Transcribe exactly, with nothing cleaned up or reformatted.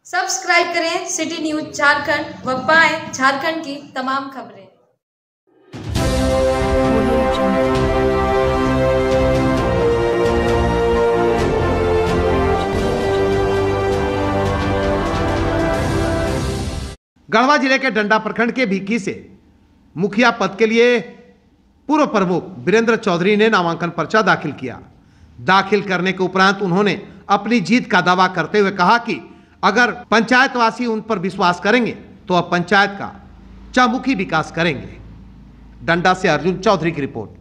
Subscribe करें city news Jharkhand व पाएं झारखंड की तमाम खबरें। गढ़वा जिले के डंडा प्रखंड के भिक्की से मुखिया पद के लिए पूर्व प्रमुख वीरेंद्र चौधरी ने नामांकन पर्चा दाखिल किया। दाखिल करने के उपरांत उन्होंने अपनी जीत का दावा करते हुए कहा कि अगर पंचायतवासी उन पर विश्वास करेंगे तो अब पंचायत का चहुमुखी विकास करेंगे। डंडा से अर्जुन चौधरी की रिपोर्ट।